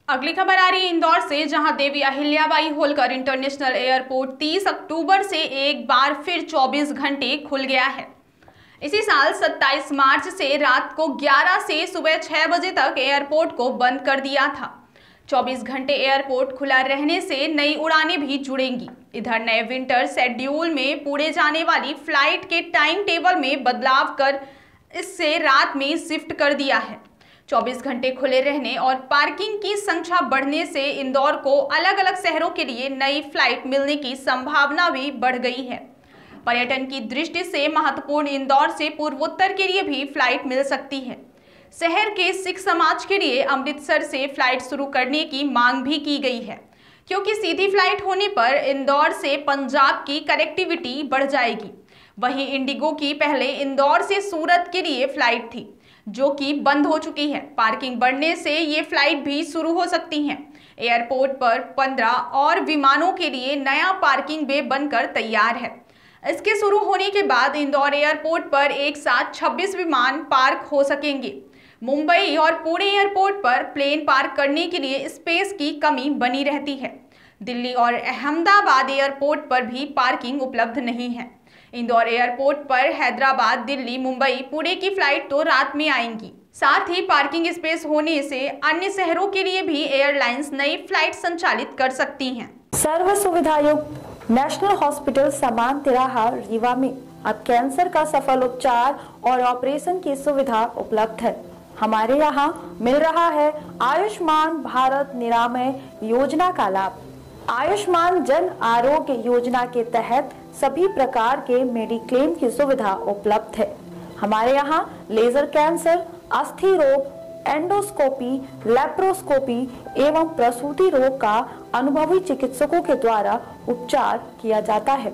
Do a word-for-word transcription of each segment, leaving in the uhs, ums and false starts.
अगली खबर आ रही है इंदौर से, जहां देवी अहिल्याबाई होलकर इंटरनेशनल एयरपोर्ट तीस अक्टूबर से एक बार फिर चौबीस घंटे खुल गया है। इसी साल सत्ताईस मार्च से रात को ग्यारह से सुबह छह बजे तक एयरपोर्ट को बंद कर दिया था। चौबीस घंटे एयरपोर्ट खुला रहने से नई उड़ानें भी जुड़ेंगी। इधर नए विंटर शेड्यूल में पूरे जाने वाली फ्लाइट के टाइम टेबल में बदलाव कर इससे रात में शिफ्ट कर दिया है। चौबीस घंटे खुले रहने और पार्किंग की संख्या बढ़ने से इंदौर को अलग अलग शहरों के लिए नई फ्लाइट मिलने की संभावना भी बढ़ गई है। पर्यटन की दृष्टि से महत्वपूर्ण इंदौर से पूर्वोत्तर के लिए भी फ्लाइट मिल सकती है। शहर के सिख समाज के लिए अमृतसर से फ्लाइट शुरू करने की मांग भी की गई है, क्योंकि सीधी फ्लाइट होने पर इंदौर से पंजाब की कनेक्टिविटी बढ़ जाएगी। वहीं इंडिगो की पहले इंदौर से सूरत के लिए फ्लाइट थी, जो कि बंद हो चुकी है। पार्किंग बढ़ने से ये फ्लाइट भी शुरू हो सकती हैं। एयरपोर्ट पर पंद्रह और विमानों के लिए नया पार्किंग बे बनकर तैयार है। इसके शुरू होने के बाद इंदौर एयरपोर्ट पर एक साथ छब्बीस विमान पार्क हो सकेंगे। मुंबई और पुणे एयरपोर्ट पर प्लेन पार्क करने के लिए स्पेस की कमी बनी रहती है। दिल्ली और अहमदाबाद एयरपोर्ट पर भी पार्किंग उपलब्ध नहीं है। इंदौर एयरपोर्ट पर हैदराबाद, दिल्ली, मुंबई, पुणे की फ्लाइट तो रात में आएंगी। साथ ही पार्किंग स्पेस होने से अन्य शहरों के लिए भी एयरलाइंस नई फ्लाइट संचालित कर सकती हैं। सर्व सुविधा युक्त नेशनल हॉस्पिटल समान तिराहा रीवा में अब कैंसर का सफल उपचार और ऑपरेशन की सुविधा उपलब्ध है। हमारे यहाँ मिल रहा है आयुष्मान भारत निरामय योजना का लाभ। आयुष्मान जन आरोग्य योजना के तहत सभी प्रकार के मेडिक्लेम की सुविधा उपलब्ध है। हमारे यहाँ लेजर कैंसर, अस्थि रोग, एंडोस्कोपी, लेप्रोस्कोपी एवं प्रसूति रोग का अनुभवी चिकित्सकों के द्वारा उपचार किया जाता है।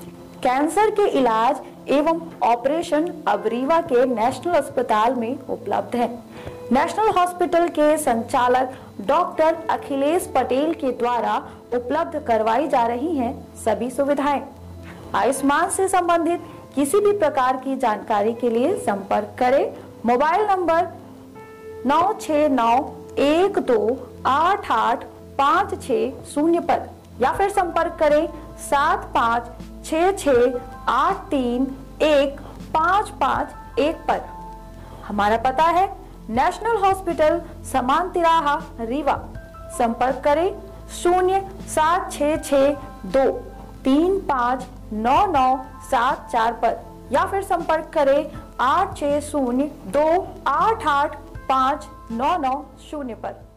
कैंसर के इलाज एवं ऑपरेशन अब रीवा के नेशनल अस्पताल में उपलब्ध है। नेशनल हॉस्पिटल के संचालक डॉक्टर अखिलेश पटेल के द्वारा उपलब्ध करवाई जा रही हैं सभी सुविधाएं। आयुष्मान से संबंधित किसी भी प्रकार की जानकारी के लिए संपर्क करें मोबाइल नंबर नौ छः नौ एक दो आठ आठ पाँच छः शून्य पर, या फिर संपर्क करें सात पाँच छः छः आठ तीन एक पाँच पाँच एक पर। हमारा पता है नेशनल हॉस्पिटल समान तिराहा रीवा। संपर्क करें शून्य सात छः छः दो तीन पाँच नौ नौ सात चार पर, या फिर संपर्क करें आठ छः शून्य दो आठ आठ पाँच नौ नौ शून्य पर।